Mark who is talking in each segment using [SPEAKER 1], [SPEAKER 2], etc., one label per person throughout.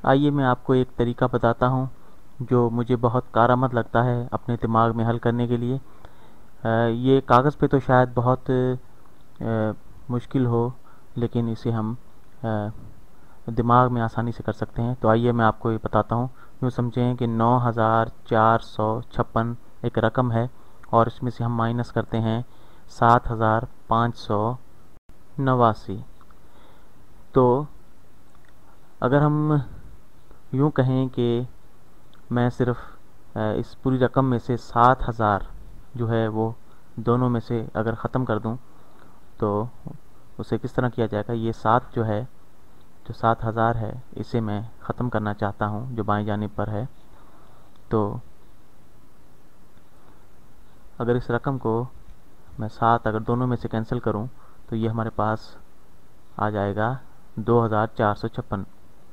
[SPEAKER 1] आइए मैं आपको एक तरीका बताता हूँ जो मुझे बहुत कारआमद लगता है अपने दिमाग में हल करने के लिए। ये कागज़ पे तो शायद बहुत मुश्किल हो, लेकिन इसे हम दिमाग में आसानी से कर सकते हैं। तो आइए मैं आपको ये बताता हूँ। यूँ समझें कि 9456 एक रकम है और इसमें से हम माइनस करते हैं 7589। तो अगर हम यूँ कहें कि मैं सिर्फ इस पूरी रकम में से 7000 जो है वो दोनों में से अगर ख़त्म कर दूं, तो उसे किस तरह किया जाएगा। ये 7 जो है, जो 7000 है, इसे मैं ख़त्म करना चाहता हूँ जो बाएं जानिब पर है। तो अगर इस रकम को मैं 7 अगर दोनों में से कैंसिल करूँ तो ये हमारे पास आ जाएगा 2456।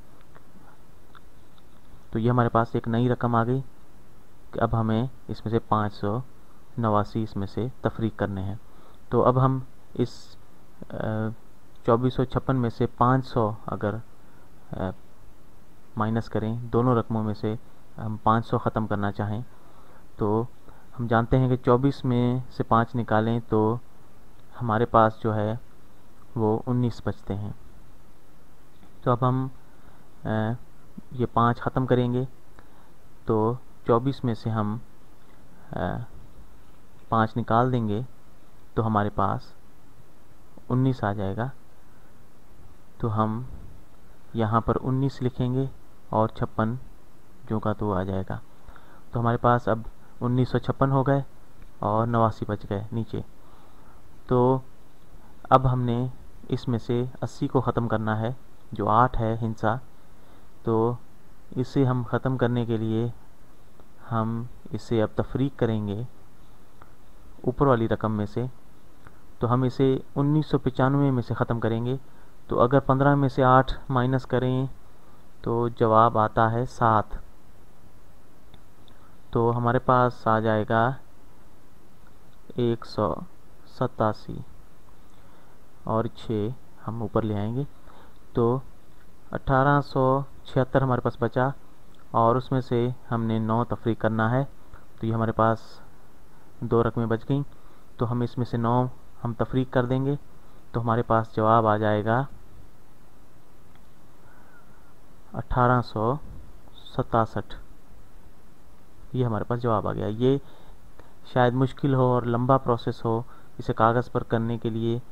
[SPEAKER 1] तो ये हमारे पास एक नई रकम आ गई कि अब हमें इसमें से 589 इसमें से तफरीक करने हैं। तो अब हम इस 2456 में से 500 अगर माइनस करें, दोनों रकमों में से हम 500 ख़त्म करना चाहें, तो हम जानते हैं कि 24 में से 5 निकालें तो हमारे पास जो है वो 19 बचते हैं। तो अब हम ये 5 ख़त्म करेंगे, तो 24 में से हम 5 निकाल देंगे तो हमारे पास 19 आ जाएगा। तो हम यहाँ पर 19 लिखेंगे और 56 जो का तो आ जाएगा। तो हमारे पास अब 1956 हो गए और 89 बच गए नीचे। तो अब हमने इसमें से 80 को ख़त्म करना है, जो 8 है हिंसा। तो इसे हम ख़त्म करने के लिए हम इसे अब तफरीक करेंगे ऊपर वाली रकम में से। तो हम इसे 1995 में से ख़त्म करेंगे। तो अगर 15 में से 8 माइनस करें तो जवाब आता है 7। तो हमारे पास आ जाएगा 187 और 6 हम ऊपर ले आएंगे। तो 1876 हमारे पास बचा और उसमें से हमने 9 तफरीक करना है। तो ये हमारे पास 2 रकमें बच गई। तो हम इसमें से 9 हम तफरीक कर देंगे तो हमारे पास जवाब आ जाएगा 1867। ये हमारे पास जवाब आ गया। ये शायद मुश्किल हो और लंबा प्रोसेस हो इसे कागज़ पर करने के लिए,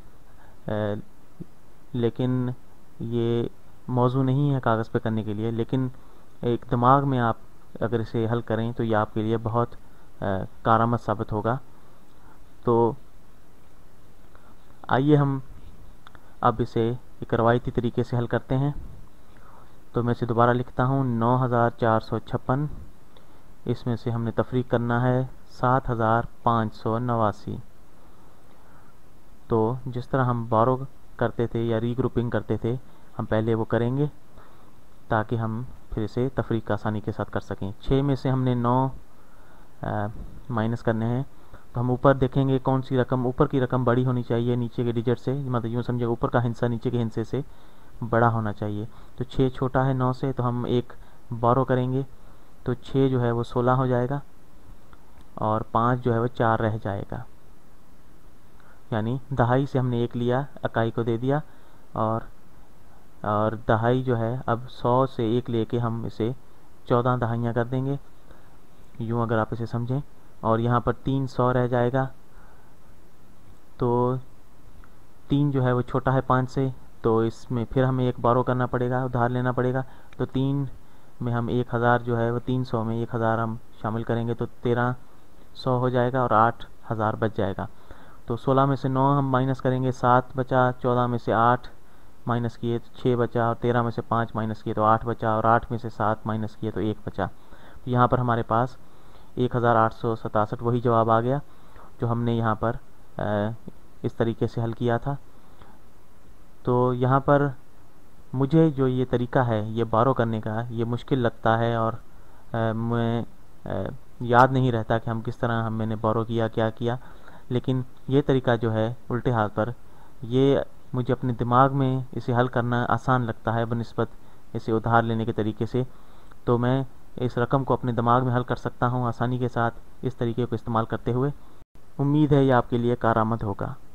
[SPEAKER 1] लेकिन ये मौजू नहीं है कागज़ पे करने के लिए। लेकिन एक दिमाग में आप अगर इसे हल करें तो ये आपके लिए बहुत कारआमद साबित होगा। तो आइए हम अब इसे एक रवायती तरीके से हल करते हैं। तो मैं इसे दोबारा लिखता हूँ। 9456 इसमें से हमने तफरीक करना है 7589। तो जिस तरह हम बारो करते थे या रीग्रुपिंग करते थे, हम पहले वो करेंगे ताकि हम फिर इसे तफरीक आसानी के साथ कर सकें। 6 में से हमने 9 माइनस करने हैं। तो हम ऊपर देखेंगे कौन सी रकम, ऊपर की रकम बड़ी होनी चाहिए नीचे के डिजिट से, मतलब यूँ समझे ऊपर का हिस्सा नीचे के हिस्से से बड़ा होना चाहिए। तो 6 छोटा है 9 से, तो हम एक बारो करेंगे तो 6 जो है वो 16 हो जाएगा और 5 जो है वो 4 रह जाएगा। यानी दहाई से हमने 1 लिया, इकाई को दे दिया, और दहाई जो है अब 100 से 1 लेके हम इसे 14 दहाइयाँ कर देंगे, यूँ अगर आप इसे समझें। और यहाँ पर 300 रह जाएगा। तो 3 जो है वो छोटा है 5 से, तो इसमें फिर हमें एक बारो करना पड़ेगा, उधार लेना पड़ेगा। तो 3 में हम 1000 जो है वो 300 में 1000 हम शामिल करेंगे तो 1300 हो जाएगा और 8000 बच जाएगा। तो 16 में से 9 हम माइनस करेंगे, 7 बचा। 14 में से 8 माइनस किए तो 6 बचा, और 13 में से 5 माइनस किए तो 8 बचा, और 8 में से 7 माइनस किए तो 1 बचा। तो यहाँ पर हमारे पास 1867 वही जवाब आ गया जो हमने यहाँ पर इस तरीके से हल किया था। तो यहाँ पर मुझे जो ये तरीका है ये बारो करने का, ये मुश्किल लगता है और मैं याद नहीं रहता कि हम किस तरह मैंने बारो किया, क्या किया। लेकिन ये तरीका जो है उल्टे हाथ पर, ये मुझे अपने दिमाग में इसे हल करना आसान लगता है बनिस्बत इसे उधार लेने के तरीके से, तो मैं इस रकम को अपने दिमाग में हल कर सकता हूँ आसानी के साथ इस तरीके को इस्तेमाल करते हुए। उम्मीद है ये आपके लिए कारआमद होगा।